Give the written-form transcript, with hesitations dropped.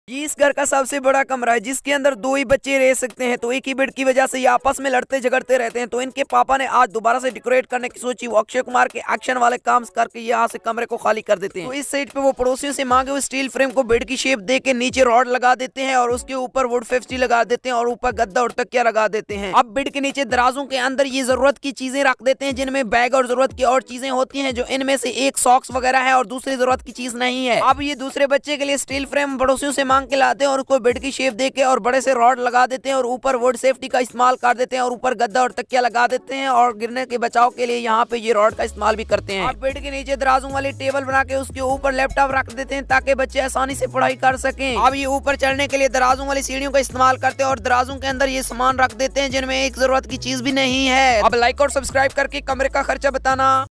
ये इस घर का सबसे बड़ा कमरा है जिसके अंदर दो ही बच्चे रह सकते हैं। तो एक ही बेड की वजह से ये आपस में लड़ते झगड़ते रहते हैं। तो इनके पापा ने आज दोबारा से डेकोरेट करने की सोची। वो अक्षय कुमार के एक्शन वाले काम करके यहाँ से कमरे को खाली कर देते हैं। तो इस साइड पे वो पड़ोसियों से मांगे हुए स्टील फ्रेम को बेड की शेप दे के नीचे रॉड लगा देते हैं और उसके ऊपर वुड फेस्टी लगा देते हैं और ऊपर गद्दा और तकिया लगा देते हैं। अब बेड के नीचे दराजों के अंदर ये जरूरत की चीजें रख देते हैं जिनमें बैग और जरूरत की और चीजें होती हैं, जो इनमें से एक सॉक्स वगैरह है और दूसरी जरूरत की चीज नहीं है। अब ये दूसरे बच्चे के लिए स्टील फ्रेम पड़ोसियों से मांग के लाते हैं और बेड की शेप देके और बड़े से रॉड लगा देते हैं और ऊपर वुड सेफ्टी का इस्तेमाल कर देते हैं और ऊपर गद्दा और तकिया लगा देते हैं और गिरने के बचाव के लिए यहाँ पे ये रॉड का इस्तेमाल भी करते हैं। अब बेड के नीचे दराजों वाली टेबल बना के उसके ऊपर लैपटॉप रख देते हैं ताकि बच्चे आसानी से पढ़ाई कर सकें। अब ये ऊपर चढ़ने के लिए दराजों वाली सीढ़ियों का इस्तेमाल करते हैं और दराजों के अंदर ये सामान रख देते हैं जिनमें एक जरूरत की चीज भी नहीं है। अब लाइक और सब्सक्राइब करके कमरे का खर्चा बताना।